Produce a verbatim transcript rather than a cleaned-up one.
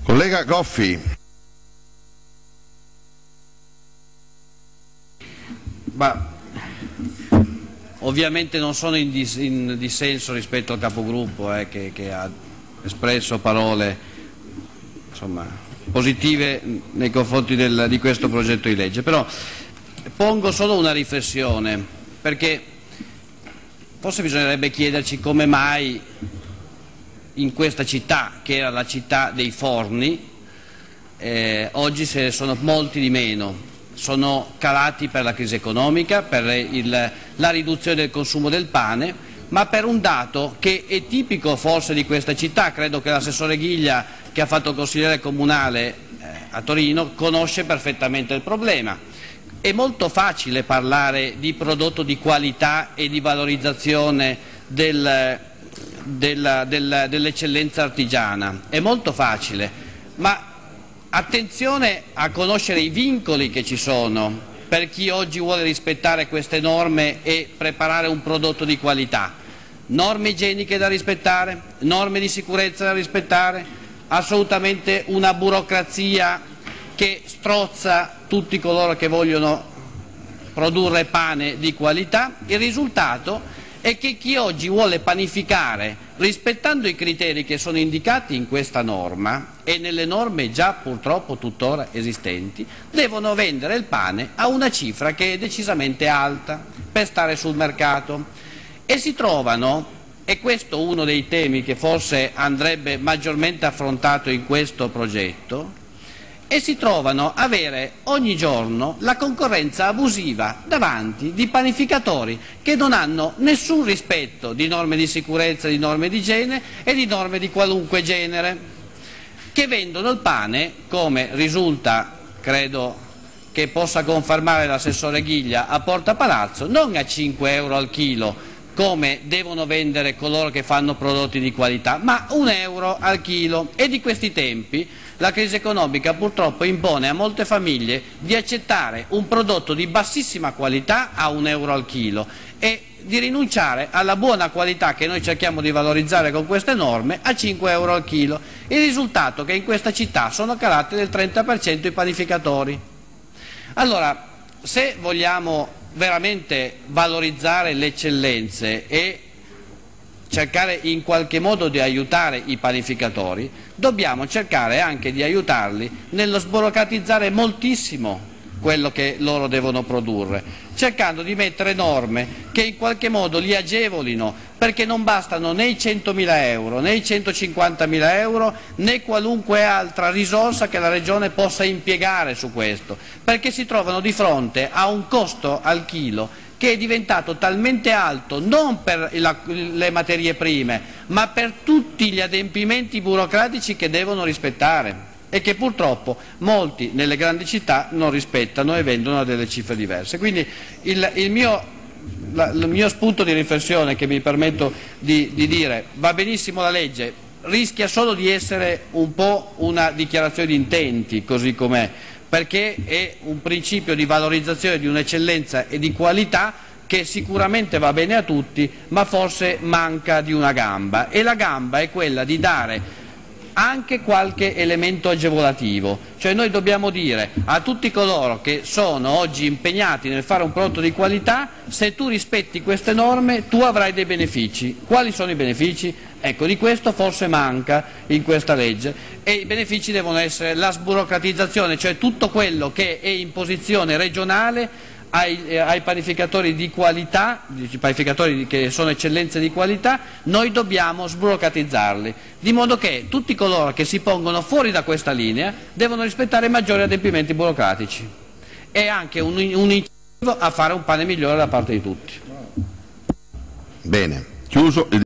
Collega Goffi. Ma, ovviamente non sono in, dis in dissenso rispetto al capogruppo eh, che, che ha espresso parole insomma, positive nei confronti del, di questo progetto di legge, però pongo solo una riflessione, perché forse bisognerebbe chiederci come mai in questa città, che era la città dei forni, eh, oggi se ne sono molti di meno. Sono calati per la crisi economica, per il, la riduzione del consumo del pane, ma per un dato che è tipico forse di questa città. Credo che l'assessore Ghiglia, che ha fatto consigliere comunale eh, a Torino, conosce perfettamente il problema. È molto facile parlare di prodotto di qualità e di valorizzazione del, del, del, dell'eccellenza artigiana, è molto facile, ma attenzione a conoscere i vincoli che ci sono per chi oggi vuole rispettare queste norme e preparare un prodotto di qualità. Norme igieniche da rispettare, norme di sicurezza da rispettare, assolutamente una burocrazia che strozza tutti coloro che vogliono produrre pane di qualità. Il risultato è che chi oggi vuole panificare rispettando i criteri che sono indicati in questa norma e nelle norme già purtroppo tuttora esistenti, devono vendere il pane a una cifra che è decisamente alta per stare sul mercato e si trovano, e questo è uno dei temi che forse andrebbe maggiormente affrontato in questo progetto, e si trovano a avere ogni giorno la concorrenza abusiva davanti di panificatori che non hanno nessun rispetto di norme di sicurezza, di norme di igiene e di norme di qualunque genere, che vendono il pane, come risulta, credo che possa confermare l'assessore Ghiglia, a Porta Palazzo, non a cinque euro al chilo, come devono vendere coloro che fanno prodotti di qualità, ma un euro al chilo. E di questi tempi la crisi economica purtroppo impone a molte famiglie di accettare un prodotto di bassissima qualità a un euro al chilo e di rinunciare alla buona qualità che noi cerchiamo di valorizzare con queste norme a cinque euro al chilo. Il risultato è che in questa città sono calati del trenta per cento i panificatori. Allora, se vogliamo veramente valorizzare le eccellenze e cercare in qualche modo di aiutare i panificatori, dobbiamo cercare anche di aiutarli nello sburocratizzare moltissimo quello che loro devono produrre, cercando di mettere norme che in qualche modo li agevolino, perché non bastano né i centomila euro, né i centocinquantamila euro, né qualunque altra risorsa che la Regione possa impiegare su questo, perché si trovano di fronte a un costo al chilo che è diventato talmente alto non per la, le materie prime, ma per tutti gli adempimenti burocratici che devono rispettare e che purtroppo molti nelle grandi città non rispettano e vendono a delle cifre diverse. Quindi il, il, mio, la, il mio spunto di riflessione, che mi permetto di, di dire, va benissimo la legge, rischia solo di essere un po' una dichiarazione di intenti così com'è, perché è un principio di valorizzazione di un'eccellenza e di qualità che sicuramente va bene a tutti, ma forse manca di una gamba, e la gamba è quella di dare anche qualche elemento agevolativo, cioè noi dobbiamo dire a tutti coloro che sono oggi impegnati nel fare un prodotto di qualità: se tu rispetti queste norme tu avrai dei benefici. Quali sono i benefici? Ecco, di questo forse manca in questa legge, e i benefici devono essere la sburocratizzazione, cioè tutto quello che è imposizione regionale ai, ai panificatori di qualità, i panificatori che sono eccellenze di qualità, noi dobbiamo sburocratizzarli, di modo che tutti coloro che si pongono fuori da questa linea devono rispettare maggiori adempimenti burocratici. È anche un, un incentivo a fare un pane migliore da parte di tutti. Bene, chiuso il